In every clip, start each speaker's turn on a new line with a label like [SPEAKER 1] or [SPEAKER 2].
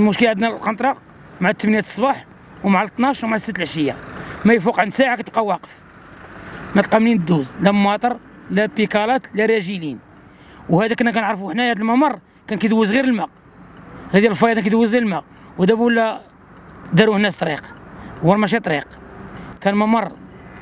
[SPEAKER 1] المشكل عندنا القنطره مع 8 الصباح ومع 12 ومع 6 العشيه، ما يفوق عند ساعه كتبقى واقف، ما تلقى منين دوز، لا ماطر لا بيكالات لا راجلين. وهذا كنا كنعرفوا حنايا هذا الممر كان كيدوز غير الماء، هذه الفيضان كيدوز غير الماء، ودابا ولا داروا الناس طريق، هو ماشي طريق، كان ممر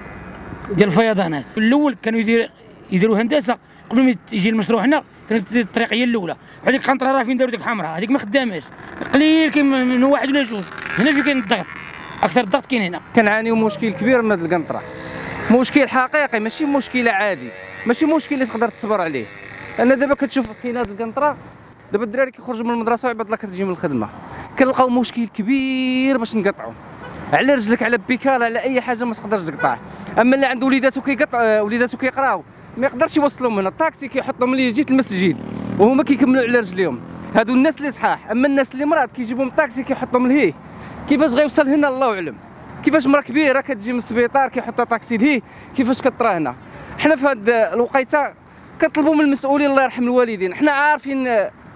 [SPEAKER 1] ديال الفيضانات. في الاول كانوا يديروا هندسه قبل ما يجي المشروع هنا، كانت الطريق هي الاولى، هذيك القنطره راه فين داروا ديك الحمراء هذيك ما خداماش، قليل كاين من واحد ولا جوج، هنا فين كاين الضغط، اكثر الضغط كاين هنا.
[SPEAKER 2] كنعانيو مشكل كبير من هذه القنطره، مشكل حقيقي ماشي مشكل عادي، ماشي مشكل اللي تقدر تصبر عليه. انا دابا كتشوف كاين هذه القنطره، دابا الدراري كيخرجوا من المدرسه وعباد الله كتجي من الخدمه، كنلقاو مشكل كبير باش نقطعوا على رجلك، على بيكال، على اي حاجه ما تقدرش تقطع. اما اللي عنده وليداتو كيقطع، وليداتو كيقراو، ما يقدرش يوصلهم هنا، الطاكسي كيحطهم اللي جيت المسجد وهما كيكملوا على رجليهم. هادو الناس اللي صحاح، اما الناس اللي مرض كيجيبهم الطاكسي كيحطهم لهيه، كيفاش غيوصل هنا الله اعلم. كيفاش مرا كبيره كتجي من السبيطار كيحطها طاكسي لهيه، كيفاش كطرا هنا. حنا في هاد الوقيته كنطلبوا من المسؤولين الله يرحم الوالدين، حنا عارفين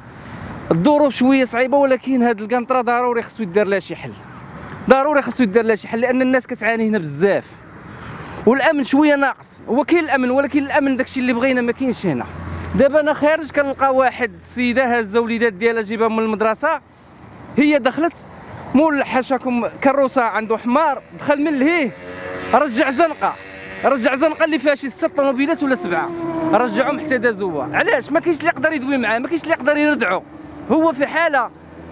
[SPEAKER 2] الظروف شويه صعيبه، ولكن هاد القنطره ضروري خصو يدار لها شي حل، ضروري خصو يدار لها شي حل، لان الناس كتعاني هنا بزاف، والامن شويه ناقص. هو كاين الامن ولكن الامن داكشي اللي بغينا ما كاينش هنا. دابا انا خارج كنلقى واحد السيده هازه وليدات ديالها جايبها من المدرسه، هي دخلت مول حاشاكم كروسه عنده حمار، دخل من لهيه رجع زنقه اللي فيها شي 6 طوموبيلات ولا 7، رجعهم حتى دازوها. علاش؟ ما كاينش اللي يقدر يدوي معاه، ما كاينش اللي يقدر يردعو، هو في حاله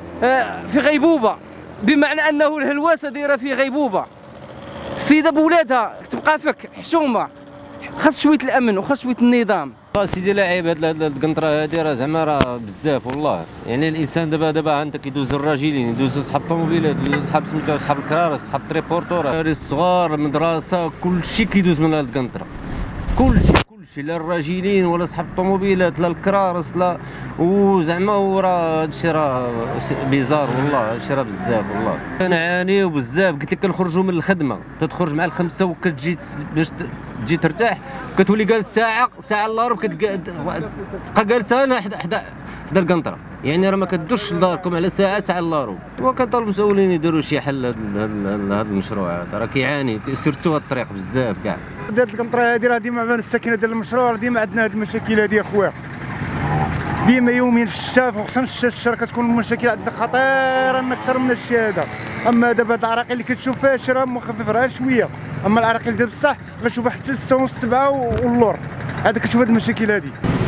[SPEAKER 2] في غيبوبه، بمعنى انه الهلواسه دايره في غيبوبه. السيده بولادها تبقى فك حشومه، خاص شويه الامن وخاص شويه النظام.
[SPEAKER 3] سيدي لاعب هاد القنطره هادي راه زعما راه بزاف والله. يعني الانسان دابا عندك يدوز الراجلين، يدوز صحاب الطوموبيلات، يدوز صحاب سميتو صحاب الكرارس، صحاب التريبورتور، الدراري الصغار، المدرسه، كلشي كيدوز من هاد القنطره، كلشي لا الراجلين ولا صحاب الطوموبيلات لا الكرارس لا. وزعما وراه هادشي راه بيزار والله، هادشي راه بزاف والله. كنعانيو بزاف، قلت لك كنخرجوا من الخدمه، تخرج مع الخمسه وكتجي باش تجي ترتاح، كتولي جالس ساعه الا ربع تبقى جالسه هنا حدا القنطره، يعني راه ما كدوش لداركم على ساعه الا ربع. وكنطالب المسؤولين يديروا شي حل لهذا المشروع هذا، راه كيعاني سيرتو هاد الطريق بزاف كاع.
[SPEAKER 4] هاد القنطره هادي راه ديما بان الساكنه ديال المشروع، راه ديما عندنا هاد المشاكل هادي اخويا، ديما يوميا في الشتاء، وخصوصا الشتاء كتكون المشاكل عندنا خطيره اكثر من الشيء هذا. اما دابا هاد العراقيل اللي كتشوف فيها الشيء راه مخفف راه شويه، اما العراقيل ديال بصح غتشوفها حتى 6 ونص 7 واللور، هذا كتشوف هاد المشاكل هادي.